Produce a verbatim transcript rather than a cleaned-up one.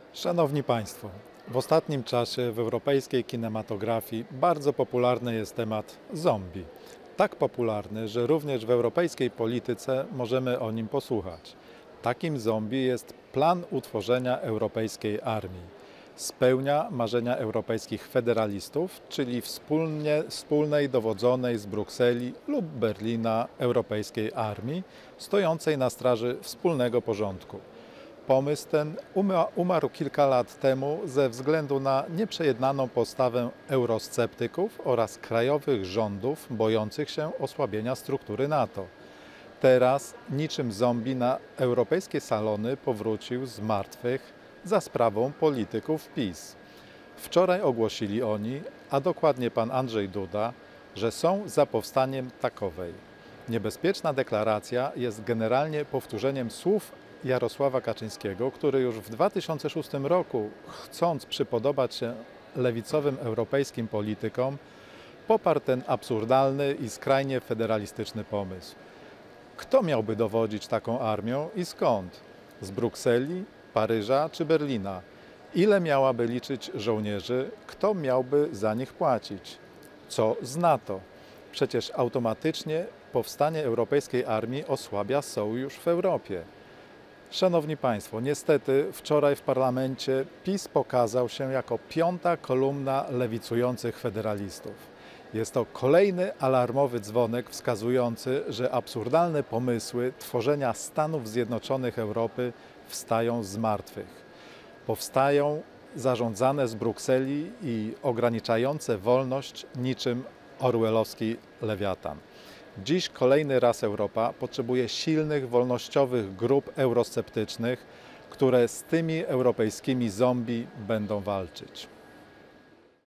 Szanowni Państwo, w ostatnim czasie w europejskiej kinematografii bardzo popularny jest temat zombie. Tak popularny, że również w europejskiej polityce możemy o nim posłuchać. Takim zombie jest plan utworzenia europejskiej armii. Spełnia marzenia europejskich federalistów, czyli wspólnie, wspólnej dowodzonej z Brukseli lub Berlina europejskiej armii, stojącej na straży wspólnego porządku. Pomysł ten umarł kilka lat temu ze względu na nieprzejednaną postawę eurosceptyków oraz krajowych rządów bojących się osłabienia struktury NATO. Teraz niczym zombie na europejskie salony powrócił z martwych za sprawą polityków PiS. Wczoraj ogłosili oni, a dokładnie pan Andrzej Duda, że są za powstaniem takowej. Niebezpieczna deklaracja jest generalnie powtórzeniem słów Jarosława Kaczyńskiego, który już w dwa tysiące szóstym roku, chcąc przypodobać się lewicowym europejskim politykom, poparł ten absurdalny i skrajnie federalistyczny pomysł. Kto miałby dowodzić taką armią i skąd? Z Brukseli, Paryża czy Berlina? Ile miałaby liczyć żołnierzy? Kto miałby za nich płacić? Co z NATO? Przecież automatycznie powstanie europejskiej armii osłabia sojusz w Europie. Szanowni Państwo, niestety wczoraj w parlamencie PiS pokazał się jako piąta kolumna lewicujących federalistów. Jest to kolejny alarmowy dzwonek wskazujący, że absurdalne pomysły tworzenia Stanów Zjednoczonych Europy wstają z martwych. Powstają zarządzane z Brukseli i ograniczające wolność niczym orwellowski lewiatan. Dziś kolejny raz Europa potrzebuje silnych, wolnościowych grup eurosceptycznych, które z tymi europejskimi zombie będą walczyć.